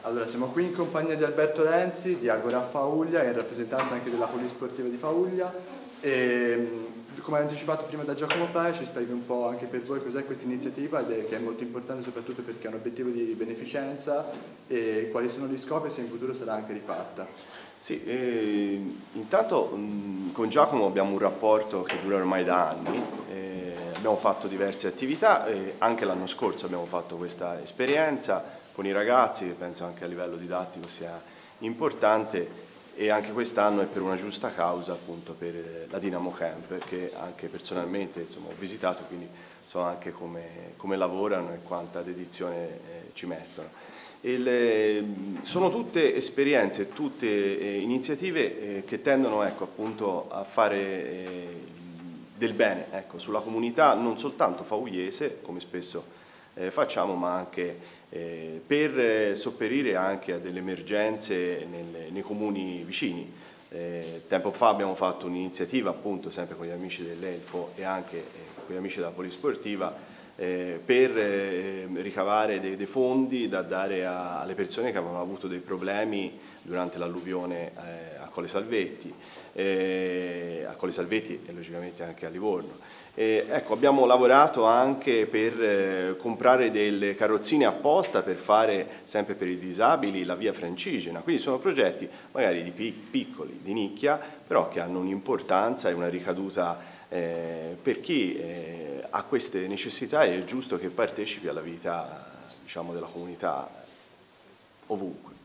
Allora, siamo qui in compagnia di Alberto Renzi, di Agora Fauglia, in rappresentanza anche della Polisportiva di Fauglia. E, come ha anticipato prima da Giacomo Pae, ci spieghi un po' anche per voi cos'è questa iniziativa, che è molto importante soprattutto perché è un obiettivo di beneficenza, e quali sono gli scopi e se in futuro sarà anche rifatta. Sì, intanto con Giacomo abbiamo un rapporto che dura ormai da anni, abbiamo fatto diverse attività, anche l'anno scorso abbiamo fatto questa esperienza con i ragazzi, che penso anche a livello didattico sia importante, e anche quest'anno è per una giusta causa, appunto per la Dinamo Camp, che anche personalmente insomma, ho visitato, quindi so anche come lavorano e quanta dedizione ci mettono. Sono tutte esperienze, tutte iniziative che tendono ecco, appunto, a fare del bene ecco, sulla comunità non soltanto faugliese, come spesso facciamo, ma anche per sopperire anche a delle emergenze nei comuni vicini. Tempo fa abbiamo fatto un'iniziativa appunto sempre con gli amici dell'Elfo e anche con gli amici della Polisportiva per ricavare dei fondi da dare alle persone che avevano avuto dei problemi durante l'alluvione a Colle Salvetti e logicamente anche a Livorno. Ecco, abbiamo lavorato anche per comprare delle carrozzine apposta per fare, sempre per i disabili, la via Francigena. Quindi sono progetti magari di piccoli, di nicchia, però che hanno un'importanza e una ricaduta per chi ha queste necessità e è giusto che partecipi alla vita, diciamo, della comunità ovunque.